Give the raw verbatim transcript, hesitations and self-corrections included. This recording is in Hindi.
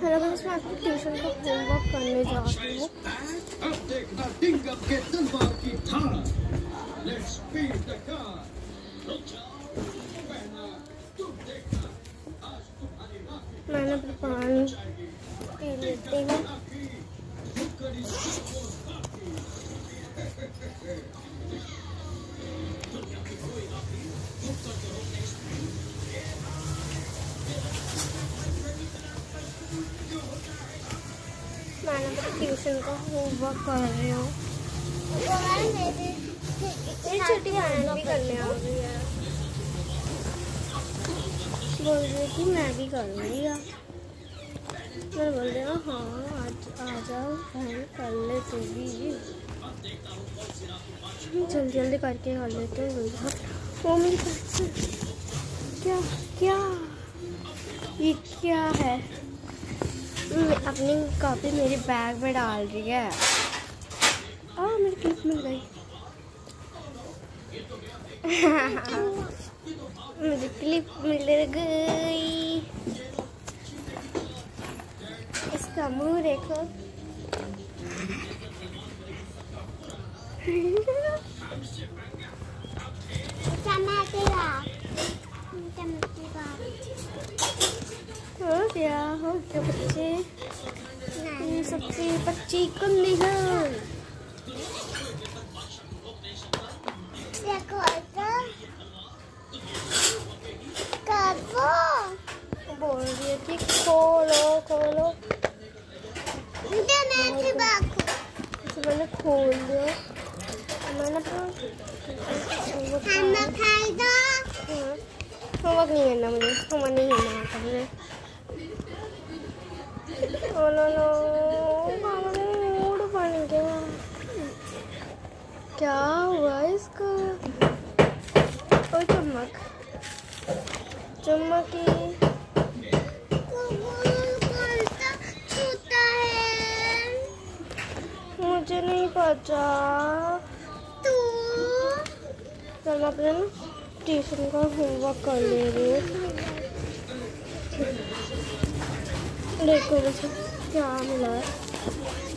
हेलो गाइस, मैं आपको ट्यूशन का होमवर्क करने जा रही हूँ। अब देखना टिंगर के तलवार की धार। Let's speed the car. मैंने अपनी पानी पी लेती हूँ। मैंने अपने ट्यूशन का होमवर्क कर रही हूँ। मेरी छोटी बहन भी करने आ गई है, बोल रही थी मैं भी करूँगी। मैं बोल रही हूँ हाँ आज आ जाओ बहन, कर ले तू भी। जल्दी जल्दी करके कर लेते हैं। वो मेरी क्या क्या ये क्या है? अपनी कॉपी मेरे बैग में डाल रही है। आ मेरी क्लिप मिल गई। मुझे क्लिप मिल गई। इसका मुंह देखो। हो गया हो गया बच्चे, सबसे बच्ची कुंदी है। बोल रही है कि खोलो खोलो, मैंने खोल दिया। मैंने होमवर्क नहीं करना मुझे, होमवर्क नहीं करना मुझे। ओ नो नो, मूड बन गया। क्या हुआ इसका? ओ चमक चमकी मुझे नहीं पता। तू चल मैं अपने ट्यूशन का होमवर्क कर ले रही हूँ। देखो मुझे क्या मिला है।